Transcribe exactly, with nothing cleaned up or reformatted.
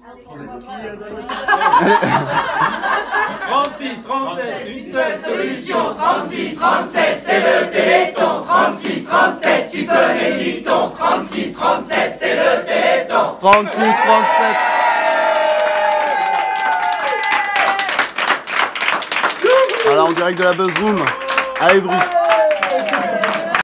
trente-six, trente-sept, une seule solution. Trente-six, trente-sept, c'est le Téléthon. Trente-six, trente-sept, tu connais le dicton. Trente-six, trente-sept, c'est le Téléthon. trente-six, trente-sept. Voilà, en direct de la Buzz Room à Évry.